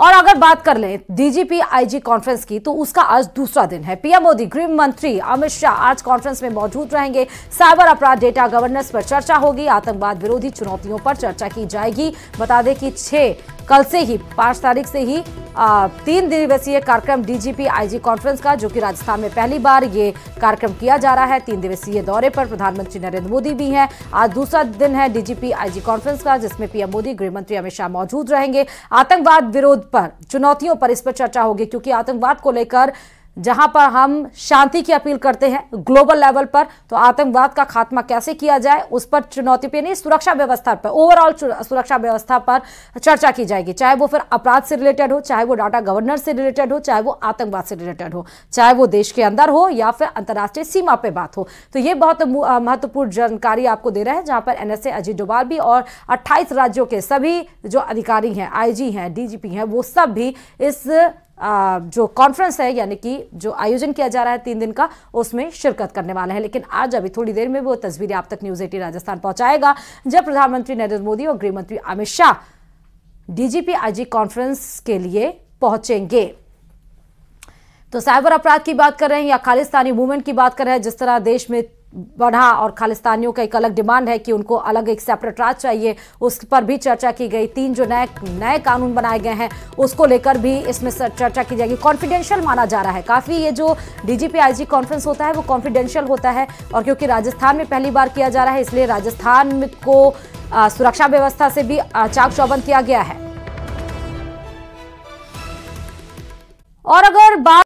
और अगर बात कर लें डीजीपी आईजी कॉन्फ्रेंस की, तो उसका आज दूसरा दिन है। पीएम मोदी, गृह मंत्री अमित शाह आज कॉन्फ्रेंस में मौजूद रहेंगे। साइबर अपराध, डेटा गवर्नेंस पर चर्चा होगी। आतंकवाद विरोधी चुनौतियों पर चर्चा की जाएगी। बता दें कि कल से ही 5 तारीख से ही 3 दिवसीय कार्यक्रम डीजीपी आईजी कॉन्फ्रेंस का, जो कि राजस्थान में पहली बार ये कार्यक्रम किया जा रहा है। 3 दिवसीय दौरे पर प्रधानमंत्री नरेंद्र मोदी भी हैं। आज दूसरा दिन है डीजीपी आईजी कॉन्फ्रेंस का, जिसमें पीएम मोदी, गृह मंत्री अमित शाह मौजूद रहेंगे। आतंकवाद विरोध पर, चुनौतियों पर, इस पर चर्चा होगी, क्योंकि आतंकवाद को लेकर जहां पर हम शांति की अपील करते हैं ग्लोबल लेवल पर, तो आतंकवाद का खात्मा कैसे किया जाए उस पर चुनौती पे नहीं, सुरक्षा व्यवस्था पर, ओवरऑल सुरक्षा व्यवस्था पर चर्चा की जाएगी। चाहे वो फिर अपराध से रिलेटेड हो, चाहे वो डाटा गवर्नेंस से रिलेटेड हो, चाहे वो आतंकवाद से रिलेटेड हो, चाहे वो देश के अंदर हो या फिर अंतर्राष्ट्रीय सीमा पे बात हो। तो ये बहुत महत्वपूर्ण जानकारी आपको दे रहे हैं, जहां पर एनएसए अजीत डोभाल भी और 28 राज्यों के सभी जो अधिकारी हैं, आईजी हैं, डीजीपी हैं, वो सब भी इस जो कॉन्फ्रेंस है, यानी कि जो आयोजन किया जा रहा है 3 दिन का, उसमें शिरकत करने वाले हैं। लेकिन आज अभी थोड़ी देर में वो तस्वीरें आप तक न्यूज़ 18 राजस्थान पहुंचाएगा, जब प्रधानमंत्री नरेंद्र मोदी और गृह मंत्री Amit Shah DGP IG conference के लिए पहुंचेंगे। तो साइबर अपराध की बात कर रहे हैं या खालिस्तानी मूवमेंट की बात कर रहे हैं, जिस तरह देश में बढ़ा और खालिस्तानियों का एक अलग डिमांड है कि उनको अलग एक सेपरेट राज्य चाहिए, उस पर भी चर्चा की गई। 3 जो नए कानून बनाए गए हैं उसको लेकर भी इसमें चर्चा की जाएगी। कॉन्फिडेंशियल माना जा रहा है काफ़ी, ये जो डीजीपी आईजी कॉन्फ्रेंस होता है वो कॉन्फिडेंशियल होता है, और क्योंकि राजस्थान में पहली बार किया जा रहा है, इसलिए राजस्थान को सुरक्षा व्यवस्था से भी चाक चौबंद किया गया है। और अगर बात